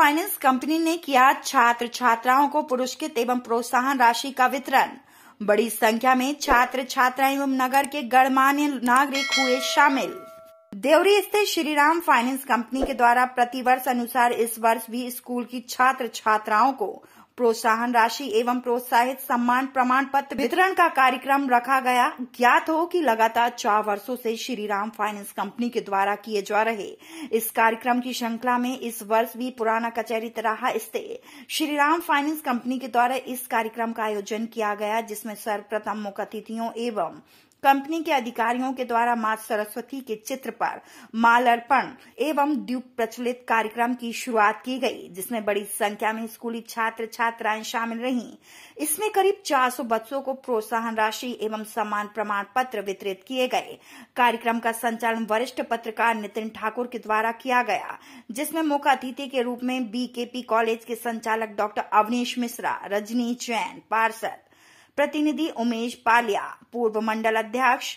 Finance company ने किया छात्र छात्राओं को पुरस्कृत एवं प्रोत्साहन राशि का वितरण। बड़ी संख्या में छात्र छात्राएं एवं नगर के गणमान्य नागरिक हुए शामिल। देवरी स्थित श्रीराम फाइनेंस कंपनी के द्वारा प्रतिवर्ष अनुसार इस वर्ष भी स्कूल की छात्र छात्राओं को प्रोत्साहन राशि एवं प्रोत्साहित सम्मान प्रमाण पत्र वितरण का कार्यक्रम रखा गया। ज्ञात हो कि लगातार 4 वर्षों से श्रीराम फाइनेंस कंपनी के द्वारा किए जा रहे इस कार्यक्रम की श्रृंखला में इस वर्ष भी पुराना कचहरी तिराहा स्थित श्रीराम फाइनेंस कंपनी के द्वारा इस कार्यक्रम का आयोजन किया गया, जिसमें सर्वप्रथम मुख्य अतिथियों एवं कंपनी के अधिकारियों के द्वारा मां सरस्वती के चित्र पर माल्यार्पण एवं दीप प्रज्वलित कार्यक्रम की शुरुआत की गई, जिसमें बड़ी संख्या में स्कूली छात्र छात्राएं शामिल रहीं। इसमें करीब 400 बच्चों को प्रोत्साहन राशि एवं सम्मान प्रमाण पत्र वितरित किए गए। कार्यक्रम का संचालन वरिष्ठ पत्रकार नितिन ठाकुर के द्वारा किया गया, जिसमें मुख्य अतिथि के रूप में बीकेपी कॉलेज के संचालक डॉक्टर अवनीश मिश्रा, रजनी जैन, पार्षद प्रतिनिधि उमेश पालिया, पूर्व मंडल अध्यक्ष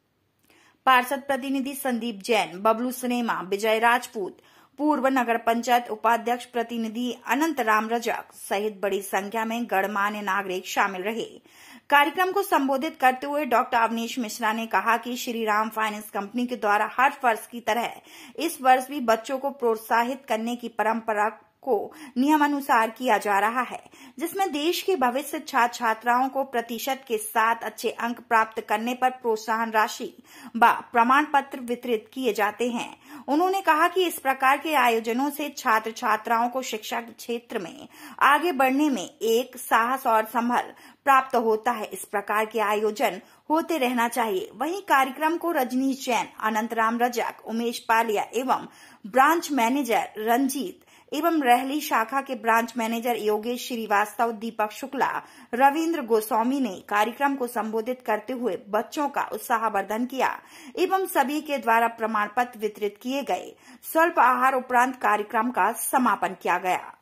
पार्षद प्रतिनिधि संदीप जैन, बबलू सिनेमा, विजय राजपूत, पूर्व नगर पंचायत उपाध्यक्ष प्रतिनिधि अनंत राम रजक सहित बड़ी संख्या में गणमान्य नागरिक शामिल रहे। कार्यक्रम को संबोधित करते हुए डॉक्टर अवनीश मिश्रा ने कहा कि श्रीराम फाइनेंस कंपनी के द्वारा हर वर्ष की तरह इस वर्ष भी बच्चों को प्रोत्साहित करने की परंपरा को नियमानुसार किया जा रहा है, जिसमें देश के भविष्य छात्र छात्राओं को प्रतिशत के साथ अच्छे अंक प्राप्त करने पर प्रोत्साहन राशि व प्रमाण पत्र वितरित किए जाते हैं। उन्होंने कहा कि इस प्रकार के आयोजनों से छात्र छात्राओं को शिक्षा के क्षेत्र में आगे बढ़ने में एक साहस और संभल प्राप्त होता है। इस प्रकार के आयोजन होते रहना चाहिए। वहीं कार्यक्रम को रजनी जैन, अनंत राम रजक, उमेश पालिया एवं ब्रांच मैनेजर रंजीत एवं रहली शाखा के ब्रांच मैनेजर योगेश श्रीवास्तव, दीपक शुक्ला, रविंद्र गोस्वामी ने कार्यक्रम को संबोधित करते हुए बच्चों का उत्साहवर्धन किया एवं सभी के द्वारा प्रमाण पत्र वितरित किए गए। स्वल्प आहार उपरांत कार्यक्रम का समापन किया गया।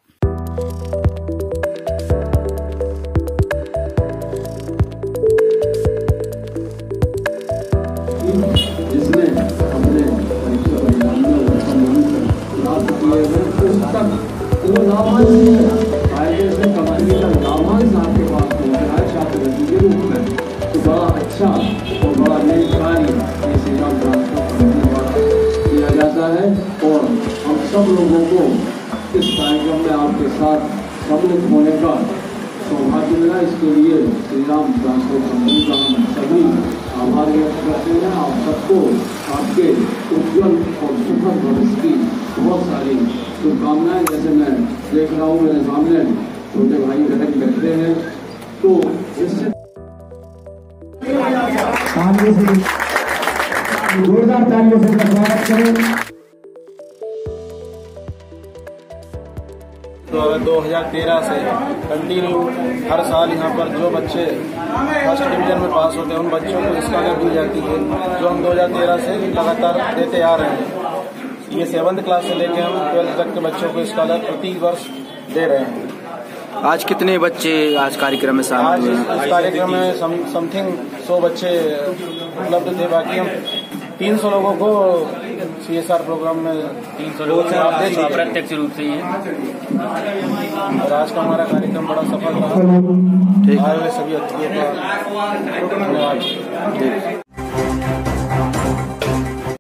फायदे से कमाने का लाभांश आपके पास पहुंच रहा है छात्रवृत्ति के रूप में, तो बड़ा अच्छा और बड़ा नई कार्य श्रीराम कंपनी द्वारा किया जाता है। और हम सब लोगों को इस कार्यक्रम में आपके साथ सम्मिलित होने का सौभाग्य मिला। इसके लिए श्रीराम ट्रांसपोर्ट कंपनी का हम सभी आभार व्यक्त करते हैं। आप सबको आपके उज्ज्वल और सुखद भविष्य की बहुत सारी शुभकामनाएं। जैसे मैं देख रहा हूँ मेरे सामने छोटे भाई घटक बैठे हैं, तो इससे जोरदार तालियों से स्वागत करें। 2013 से कंटिन्यू हर साल यहाँ पर जो बच्चे फर्स्ट डिवीजन में पास होते हैं उन बच्चों को स्कॉलर दी जाती है, जो हम 2013 से लगातार देते आ रहे हैं। ये 7th क्लास से लेकर हम 12th तक के बच्चों को स्कॉलर प्रति वर्ष दे रहे हैं। आज कितने बच्चे आज कार्यक्रम में शामिल हुए? आज इस कार्यक्रम में समथिंग 100 बच्चे उपलब्ध थे। बाकी हम 300 लोगों को CSR प्रोग्राम में 300 लोगों से आप दे चुके प्रत्यक्ष रूप से ही। और आज का हमारा कार्यक्रम बड़ा सफल रहा। ठीक है, आए हुए सभी अतिथियों का धन्यवाद।